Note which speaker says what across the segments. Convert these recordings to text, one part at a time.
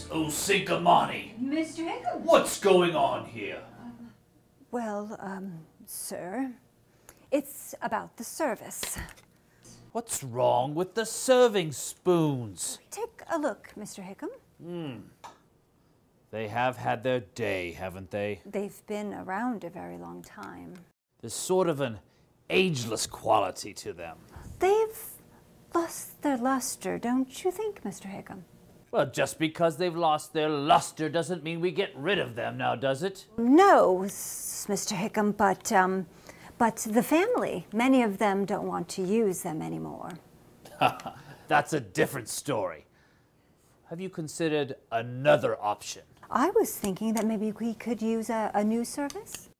Speaker 1: O'Cinquemani.
Speaker 2: Mr. Hickam.
Speaker 1: What's going on here?
Speaker 2: Well, sir, it's about the service.
Speaker 1: What's wrong with the serving spoons?
Speaker 2: Take a look, Mr. Hickam.
Speaker 1: They have had their day, haven't they?
Speaker 2: They've been around a very long time.
Speaker 1: There's sort of an ageless quality to them.
Speaker 2: They've lost their luster, don't you think, Mr. Hickam?
Speaker 1: Well, just because they've lost their luster doesn't mean we get rid of them now, does it?
Speaker 2: No, Mr. Hickam, but the family, many of them don't want to use them anymore.
Speaker 1: That's a different story. Have you considered another option?
Speaker 2: I was thinking that maybe we could use a new service.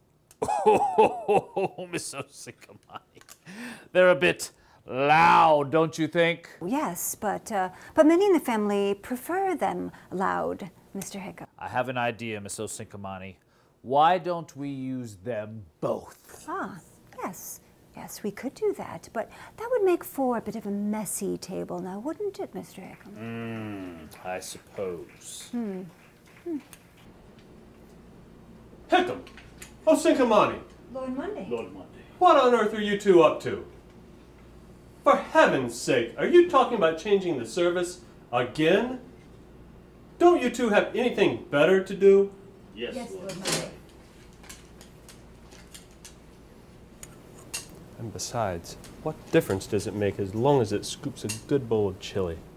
Speaker 1: Oh, Miss O'Cinquemani. They're a bit loud, don't you think?
Speaker 2: Yes, but many in the family prefer them loud, Mr. Hickam.
Speaker 1: I have an idea, Miss O'Cinquemani. Why don't we use them both?
Speaker 2: Ah, yes. Yes, we could do that, but that would make for a bit of a messy table now, wouldn't it, Mr. Hickam?
Speaker 1: I suppose.
Speaker 3: Hickam! O'Cinquemani!
Speaker 2: Lord Monday.
Speaker 1: Lord Monday.
Speaker 3: What on earth are you two up to? For heaven's sake, are you talking about changing the service again? Don't you two have anything better to do?
Speaker 1: Yes,
Speaker 2: Lord Monday.
Speaker 3: And besides, what difference does it make as long as it scoops a good bowl of chili?